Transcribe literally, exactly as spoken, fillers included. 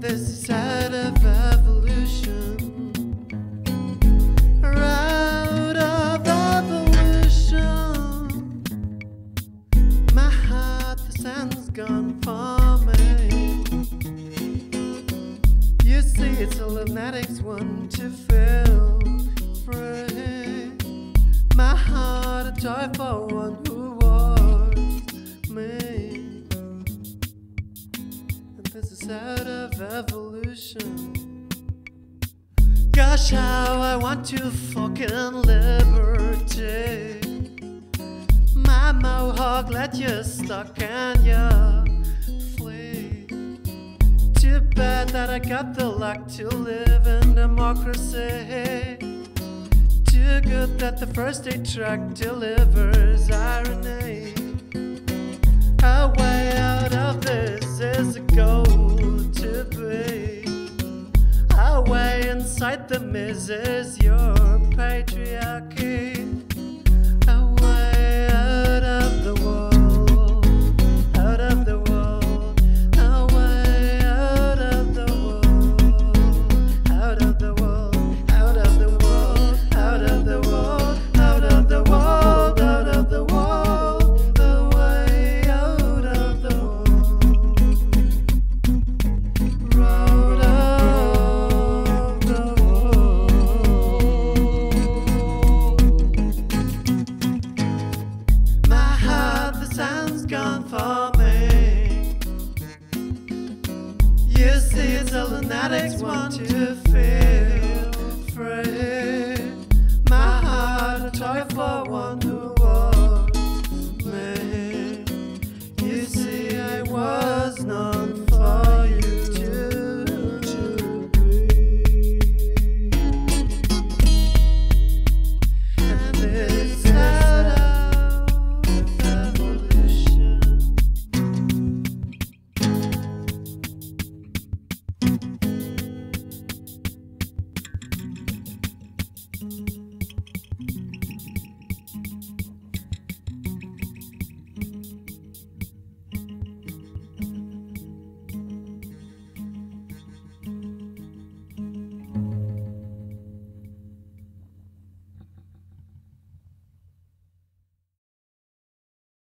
This is out of evolution, out of evolution. My heart, the sun's gone for me. You see, it's a lunatic's one to feel free. My heart, a toy for one who was me. And this is out of evolution. Gosh, how I want to fucking liberty. My mohawk let you stuck and you flee. Too bad that I got the luck to live in democracy. Too good that the first aid truck delivers irony. A way out of this is a goal to be. A way inside the maze is your patriarchy. A way out of the wall, out of the wall. A way out of the wall, out of the wall, out of the wall, out of the wall, out of the wall, out of the wall. A way out of the wall. Road of the wall. My heart, the sound's gone for me. You see, it's a lunatic's want to feel free. My heart, a toy for one who was me. You see, I was none for you to, to be. And this out of evolution.